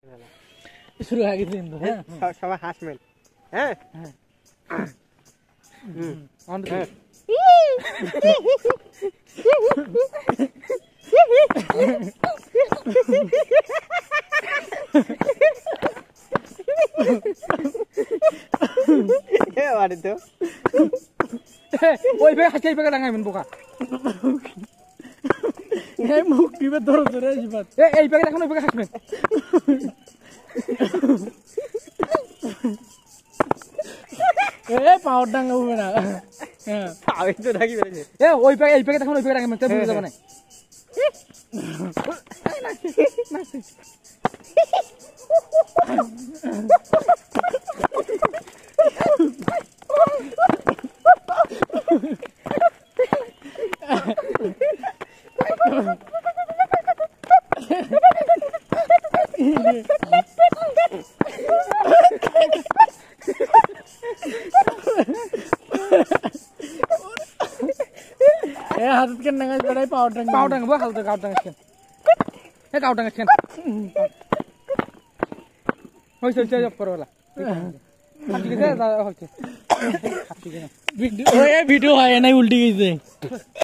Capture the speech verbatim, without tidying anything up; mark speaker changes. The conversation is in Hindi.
Speaker 1: শুরু হয়ে গেছে কিন্তু হ্যাঁ
Speaker 2: সবাই হাসবেন হ্যাঁ
Speaker 1: হুম অন
Speaker 2: এ আরে তো
Speaker 1: ওই ভাই হাসি পেকে ডাঙাইবেন বোকা এই মুখ দিবে ধরে ধরে আসবে এই এই পেকে দেখুন ওই পেকে হাসবেন এই পাওয়ার ডাঙ্গা হবে না হ্যাঁ
Speaker 2: আমি তো ডাকি বেশি
Speaker 1: এ ওই পেকে এই পেকে দেখুন ওই পেকে ডাঙাইবেন তে বুঝে যাবে না ए हाथ के नंगा बड़ाई पाउडर टंग पाउडर टंग वो हाथ का टंग के ए का टंग के होय चल चल ऊपर वाला हाथ के दादा होय वीडियो ए वीडियो है नहीं उल्टी गई से